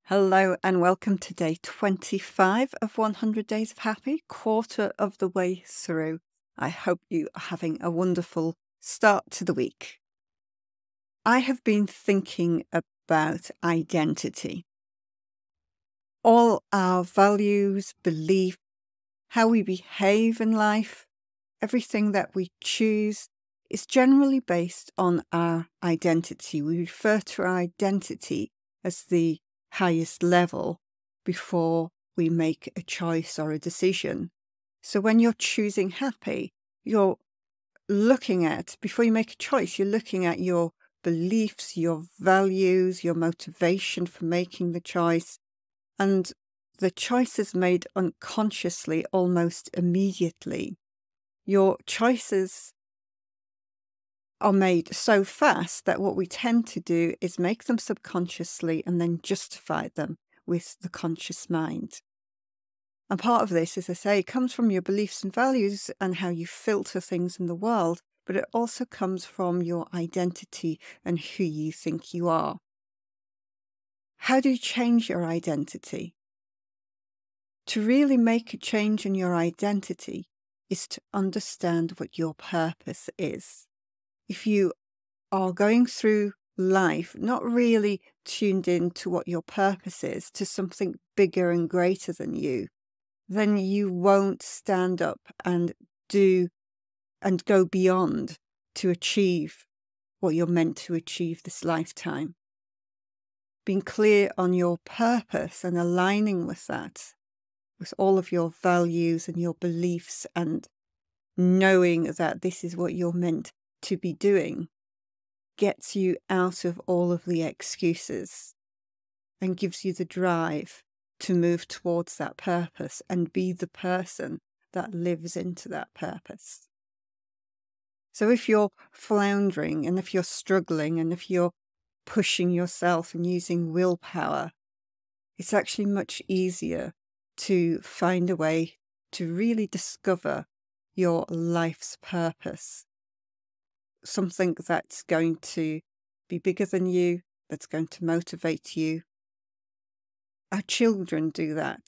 Hello and welcome to day 25 of 100 Days of Happy, quarter of the way through. I hope you are having a wonderful start to the week. I have been thinking about identity. All our values, beliefs, how we behave in life, everything that we choose is generally based on our identity. We refer to our identity as the highest level before we make a choice or a decision. So when you're choosing happy, you're looking at, before you make a choice, you're looking at your beliefs, your values, your motivation for making the choice. And the choice is made unconsciously, almost immediately. Your choices are made so fast that what we tend to do is make them subconsciously and then justify them with the conscious mind. And part of this, as I say, comes from your beliefs and values and how you filter things in the world, but it also comes from your identity and who you think you are. How do you change your identity? To really make a change in your identity is to understand what your purpose is. If you are going through life not really tuned in to what your purpose is, to something bigger and greater than you, then you won't stand up and do and go beyond to achieve what you're meant to achieve this lifetime. Being clear on your purpose and aligning with that, with all of your values and your beliefs, and knowing that this is what you're meant to be doing, gets you out of all of the excuses and gives you the drive to move towards that purpose and be the person that lives into that purpose. So if you're floundering and if you're struggling and if you're pushing yourself and using willpower, it's actually much easier to find a way to really discover your life's purpose. Something that's going to be bigger than you, that's going to motivate you. Our children do that.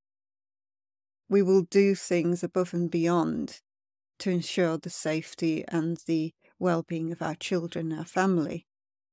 We will do things above and beyond to ensure the safety and the well-being of our children, our family.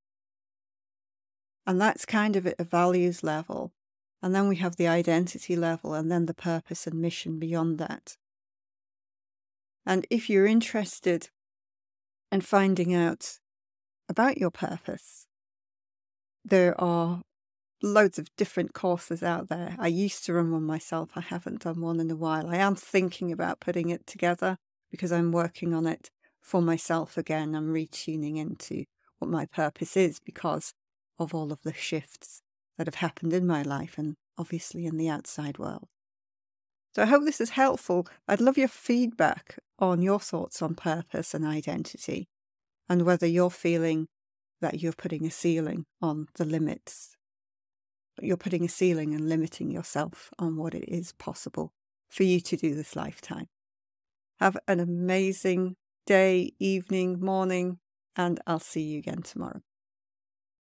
And that's kind of at a values level. And then we have the identity level and then the purpose and mission beyond that. And if you're interested in finding out about your purpose, there are loads of different courses out there. I used to run one myself. I haven't done one in a while. I am thinking about putting it together because I'm working on it for myself again. I'm retuning into what my purpose is because of all of the shifts that have happened in my life and obviously in the outside world. So I hope this is helpful. I'd love your feedback on your thoughts on purpose and identity and whether you're feeling that you're putting a ceiling on the limits. You're putting a ceiling and limiting yourself on what it is possible for you to do this lifetime. Have an amazing day, evening, morning, and I'll see you again tomorrow.